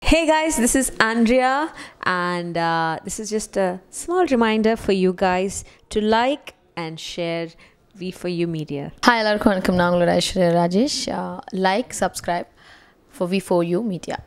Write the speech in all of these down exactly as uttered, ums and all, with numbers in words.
Hey guys, this is Andrea, and uh, this is just a small reminder for you guys to like and share V for You Media. Hi, எல்லாருக்கும் வணக்கம். நான் உங்களோட Aishwarya Rajesh. Like subscribe for V for You Media.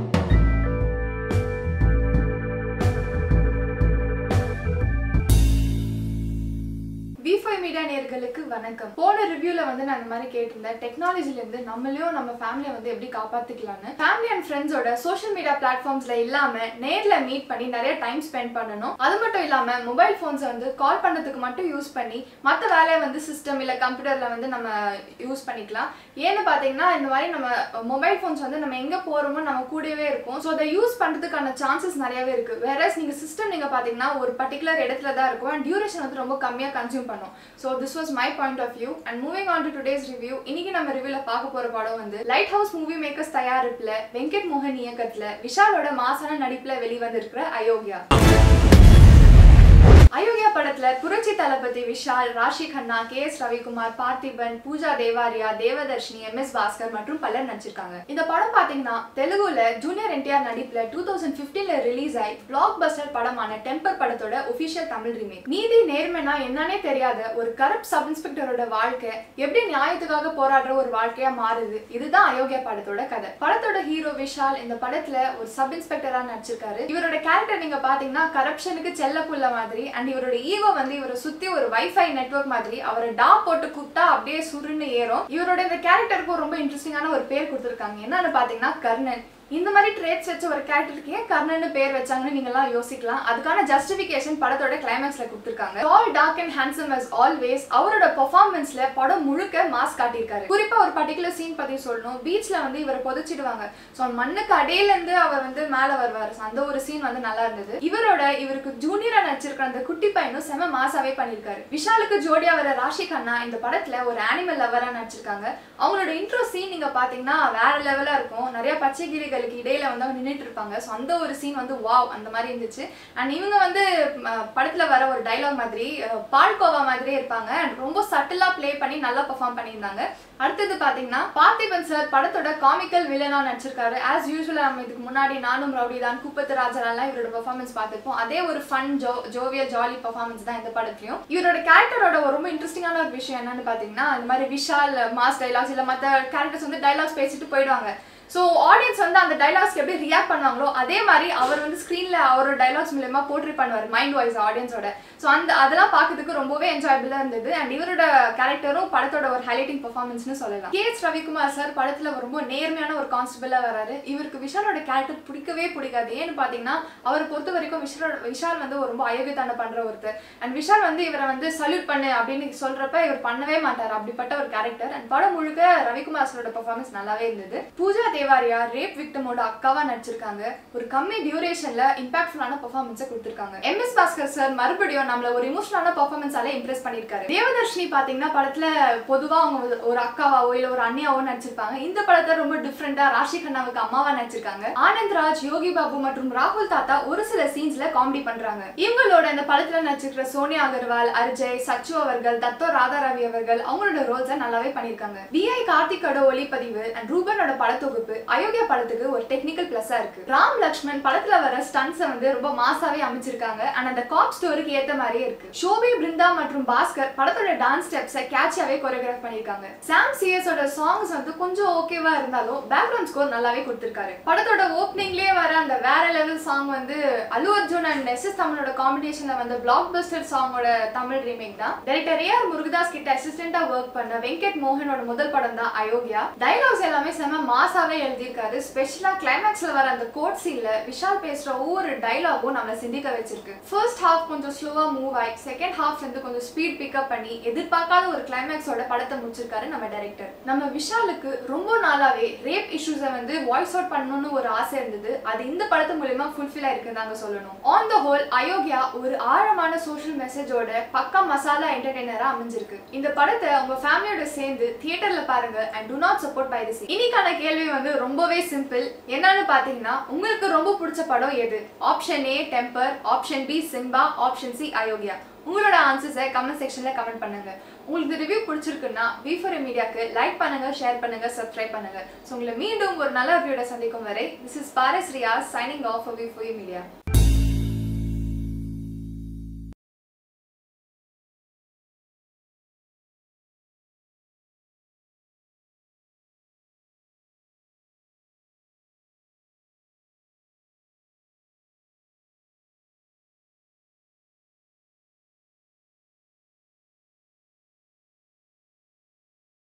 V for You Media நேயர்களுக்கு வணக்கம். போன ரிவ்யூல வந்து நான் இந்த மாதிரி கேட்டிருந்தேன், டெக்னாலஜில இருந்து நம்மளையும் நம்ம ஃபேமிலியை வந்து எப்படி காப்பாத்திக்கலாம்னு. ஃபேமிலி அண்ட் ஃப்ரெண்ட்ஸோட சோஷியல் மீடியா பிளாட்ஃபார்ம்ஸ்ல இல்லாம நேர்ல மீட் பண்ணி நிறைய டைம் ஸ்பெண்ட் பண்ணணும். அது மட்டும் இல்லாம மொபைல் போன்ஸை வந்து கால் பண்ணதுக்கு மட்டும் யூஸ் பண்ணி மற்ற வேலையை வந்து சிஸ்டம் இல்ல கம்ப்யூட்டர்ல வந்து நம்ம யூஸ் பண்ணிக்கலாம். ஏன்னு பாத்தீங்கன்னா இந்த மாதிரி நம்ம மொபைல் போன்ஸ் வந்து நம்ம எங்க போறோமோ நம்ம கூடவே இருக்கும். ஸோ அதை யூஸ் பண்றதுக்கான சான்சஸ் நிறையவே இருக்கு. வேற நீங்க சிஸ்டம் நீங்க பாத்தீங்கன்னா ஒரு பர்டிகுலர் இடத்துல தான் இருக்கும் அண்ட் டியூரேஷன் வந்து ரொம்ப கம்மியா கன்சியூம் பண்ணும். So this was my point of view, and moving on to today's review. இன்னைக்கு நம்ம ரிவ்யூல பார்க்க போற படம் வந்து லைட் ஹவுஸ் மூவி மேக்கர்ஸ் தயாரிப்புல வெங்கட் மோகன் இயக்கத்துல விஷாலோட மாசான நடிப்புல வெளிவந்திருக்கிற அயோக்யா. அயோக்யா படத்துல புரட்சி தளபதி விஷால், ராஷி கண்ணா, கே எஸ் ரவிக்குமார், பார்த்திபன், பூஜா தேவாரியா, தேவதர்ஷினி, எம் எஸ் பாஸ்கர் மற்றும் பலர் நடிச்சிருக்காங்க. இந்த படம் பாத்தீங்கன்னா தெலுங்குல ஜூனியர் என்டிஆர் நடிப்புல டூ தௌசண்ட் பிப்டீன்ல ரிலீஸ் ஆகி பிளாக் பஸ்டர் படமான டெம்பர் படத்தோட ஒபிஷியல் தமிழ் ரீமேக். நீதி நேர்மைனா என்னன்னே தெரியாத ஒரு கரப்ட் சப் இன்ஸ்பெக்டரோட வாழ்க்கை எப்படி நியாயத்துக்காக போராடுற ஒரு வாழ்க்கையா மாறுது. இதுதான் அயோக்யா படத்தோட கதை. படத்தோட ஹீரோ விஷால் இந்த படத்துல ஒரு சப் இன்ஸ்பெக்டரா நடிச்சிருக்காரு. இவரோட கேரக்டர் நீங்க பாத்தீங்கன்னா கரப்ஷனுக்கு செல்ல புள்ள மாதிரி, அண்ட் இவரோட ஈகோ வந்து இவரை சுத்தி ஒரு வைஃபை நெட்வொர்க் மாதிரி. அவரை டா போட்டு கூப்பிட்டா அப்படியே சுருன்னு ஏறும். இவரோட இந்த கேரக்டருக்கு ரொம்ப இன்ட்ரெஸ்டிங்கான ஒரு பேர் கொடுத்திருக்காங்க. என்னன்னு பாத்தீங்கன்னா கர்ணன். இந்த மாதிரி ட்ரேட்ஸ் வச்ச ஒரு கேரக்டருக்கு ஏன் கர்ணன்னு பேர் வச்சாங்கன்னு நீங்க எல்லாம் யோசிக்கலாம். அதுக்கான ஜஸ்டிபிகேஷன் படத்தோட கிளைமேக்ஸ்ல கொடுத்திருக்காங்க. Tall, dark and handsome as always. அவரோட பெர்ஃபார்மன்ஸ்ல படம் முழுக்க மாஸ் காட்டியிருக்காரு. குறிப்பா ஒரு பர்டிகுலர் சீன் பத்தி சொல்லணும். பீச்ல வந்து இவரை புதைச்சிடுவாங்க. ஸோ மண்ணுக்கு அடையில இருந்து அவர் வந்து மேல வருவாரு. அந்த ஒரு சீன் வந்து நல்லா இருந்தது. இவரோட இவருக்கு ஜூனியரா நடிச்சிருக்கிற அந்த குட்டி பையனும் செம மாசாவே பண்ணிருக்காரு. விஷாலுக்கு ஜோடியா வர ராஷி கண்ணா இந்த படத்துல ஒரு அனிமல் லவரா நடிச்சிருக்காங்க. அவங்களோட இன்ட்ரோ சீன் நீங்க பாத்தீங்கன்னா வேற லெவலா இருக்கும். நிறைய பச்சை கிளிகள் இடையில வந்து அவங்க நின்றுட்டு இருப்பாங்க. ஸோ அந்த ஒரு சீன் வந்து வாவ் அந்த மாதிரி இருந்துச்சு. அண்ட் இவங்க வந்து படத்துல வர ஒரு டைலாக் மாதிரி பால்கோவா மாதிரியே இருப்பாங்க. அண்ட் ரொம்ப சட்டிலா பிளே பண்ணி நல்லா பெர்ஃபார்ம் பண்ணியிருந்தாங்க. அடுத்தது பாத்தீங்கன்னா பார்த்திபன் சார் படத்தோட காமிக்கல் வில்லனா நடிச்சிருக்காரு. ஆஸ் யூஸ்வலா நம்ம இதுக்கு முன்னாடி நானும் ரவுடி தான், கூப்பத்து ராஜரெல்லாம் இவரோட பெர்ஃபார்மன்ஸ் பார்த்திருப்போம். அதே ஒரு fun jo jovial jolly performance தான் இந்த படத்துலயும். இவரோட கேரக்டரோட ஒரு ரொம்ப இன்ட்ரெஸ்டிங்கான ஒரு விஷயம் என்னன்னு பாத்தீங்கன்னா இந்த மாதிரி விஷால் மாஸ் டைலாக்ஸ் இல்ல மற்ற கேரக்டர்ஸ் வந்து டைலாக்ஸ் பேசிட்டு போயிடுவாங்க. ஸோ ஆடியன்ஸ் வந்து அந்த டைலாக்ஸ்க்கு எப்படி ரியாக்ட் பண்ணுவாங்களோ அதே மாதிரி அவர் வந்து ஸ்க்ரீன்ல அவரோட டைலாக்ஸ் மூலமா போர்ட்ரே பண்ணுவார் மைண்ட் வாய்ஸ் ஆடியன்ஸோட. ஸோ அந்த அதெல்லாம் பார்க்கறதுக்கு ரொம்பவே என்ஜாயபிளா இருந்தது. அண்ட் இவரோட கேரக்டரும் படத்தோட ஒரு ஹைலைட்டிங் பெர்ஃபார்மன்ஸ்னு சொல்லலாம். கே எஸ் ரவிக்குமார் சார் படத்துல ரொம்ப நேர்மையான ஒரு கான்ஸ்டபிளா வராரு. இவருக்கு விஷாலோட கேரக்டர் பிடிக்கவே பிடிக்காது. ஏன்னு பாத்தீங்கன்னா அவரை பொறுத்த வரைக்கும் விஷால் விஷால் வந்து ரொம்ப அயோக்கியத்தான பண்ற ஒருத்தர். அண்ட் விஷால் வந்து இவரை வந்து சல்யூட் பண்ணு அப்படின்னு சொல்றப்ப இவர் பண்ணவே மாட்டார். அப்படிப்பட்ட ஒரு கேரக்டர். அண்ட் படம் முழுக்க ரவிக்குமார் சாரோட பெர்ஃபார்மன்ஸ் நல்லாவே இருந்தது. பூஜா தேவாரியா ரேப் விக்டமோட அக்காவா நடிச்சிருக்காங்க. ஒரு கம்மி டியூரேஷன்ல இம்பாக்ட்ஃபுல்லான பெர்ஃபார்மன்ஸை கொடுத்திருக்காங்க. எம் எஸ் பாஸ்கர் சார் மறுபடியும் நம்மள ஒரு இமோஷனலான பெர்ஃபார்மன்ஸால இம்ப்ரெஸ் பண்ணிருக்காரு. தேவதர்ஷினி பாத்தீங்கன்னா படத்துல பொதுவா அவங்க ஒரு அக்காவாவோ இல்ல ஒரு அண்ணியாவோ நடிச்சிருப்பாங்க. இந்த படத்தை ரொம்ப டிஃப்ரெண்டா ராஷி கண்ணாவுக்கு அம்மாவா நடிச்சிருக்காங்க. ஆனந்த் ராஜ், யோகி பாபு மற்றும் ராகுல் தாத்தா ஒரு சில சீன்ஸ்ல காமெடி பண்றாங்க. இவங்களோட இந்த படத்துல நடிச்சிருக்கிற சோனியா அகர்வால், அர்ஜய், சச்சு அவர்கள், தத்தோ ராதாரவி அவர்கள் அவங்களோட ரோல்ஸை நல்லாவே பண்ணிருக்காங்க. வி ஐ கார்த்திகோட ஒளிப்பதிவு அண்ட் ரூபனோட படத்தொகுப்பு அயோக்யா படத்துக்கு ஒரு டெக்னிக்கல் பிளஸா இருக்கு. ராம் லக்ஷ்மன் படத்துல வர ஸ்டன்ட்ஸ் வந்து ரொம்ப மாசாவே அமைச்சிருக்காங்க. அண்ட் அந்த காப் ஸ்டோரிக்கு ஏத்த மாதிரியே இருக்கு. ஷோபி, பிருந்தா மற்றும் பாஸ்கர் படத்தோட டான்ஸ் ஸ்டெப்ஸை கேட்சாவே கோரியோகிராஃப் பண்ணிருக்காங்க. சாம் சிஎஸ் ஓட சாங்ஸ் வந்து கொஞ்சம் ஓகேவா இருந்தாலும் பேக்ரவுண்ட் ஸ்கோர் நல்லாவே கொடுத்திருக்காரு. படத்தோட ஓப்பனிங்லயே வர அந்த வேற லெவல் சாங் வந்து Allu Arjun and S S தமிழோட காம்பினேஷன்ல வந்த பிளாக் பஸ்டர் சாங்கோட தமிழ் ரீமேக் தான். டைரக்டர் ஏ ஆர் முருகதாஸ் கிட்ட அசிஸ்டண்டா ஒர்க் பண்ண வெங்கட் மோகனோட முதல் படம் தான் அயோக்யா. டைலாக்ஸ் எல்லாமே செம மாசாவே எழுதியிருக்காரு. ஸ்பெஷலா கிளைமேக்ஸ்ல வர அந்த கோட் சீன்ல விஷால் பேசுற ஒவ்வொரு டைலாகும் நம்மள சிந்திக்க வச்சிருக்கு. ஃபர்ஸ்ட் ஹாஃப் கொஞ்சம் ஸ்லோவா மூவ் ஆகி செகண்ட் ஹாஃப்ல இருந்து கொஞ்சம் ஸ்பீட் பிக்கப் பண்ணி எதிர்பார்க்காத ஒரு கிளைமேக்ஸோட படத்தை முடிச்சிருக்காரு நம்ம டைரக்டர். நம்ம விஷாலுக்கு ரொம்ப நாளாவே ரேப் இஷ்யூஸை வந்து வாய்ஸ் அவுட் பண்ணணும்னு ஒரு ஆசை இருந்தது. அது இந்த படத்து மூலமா ஃபுல்ஃபில் ஆயிருக்குன்னு நாங்க சொல்லணும். ஆன் த ஹோல் அயோக்யா ஒரு ஆழமான சோஷியல் மெசேஜோட பக்கா மசாலா என்டர்டெய்னரா அமைஞ்சிருக்கு. இந்த படத்தை உங்க ஃபேமிலியோட சேர்ந்து தியேட்டர்ல பாருங்க and do not support by this. இன்னைக்கான கேள்வி வந்து ரொம்பவே சிம்பிள். என்னன்னு பாத்தீங்கன்னா உங்களுக்கு ரொம்ப பிடிச்ச படம் எது? Option A Temper, option B Simmba, option C Ayogya. உங்களோட ஆன்சர்ஸை கமெண்ட் செக்ஷன்ல கமெண்ட் பண்ணுங்க. உங்களுக்கு ரிவ்யூ பிடிச்சிருக்குன்னா வி ஃபார் யூ மீடியாக்கு லைக் பண்ணுங்க, ஷேர் பண்ணுங்க, சப்ஸ்கிரைப் பண்ணுங்க. ஸோ உங்களை மீண்டும் ஒரு நல்ல ரிவ்யூட சந்திக்கும் வரை, this is Paras Riya signing off V for you media.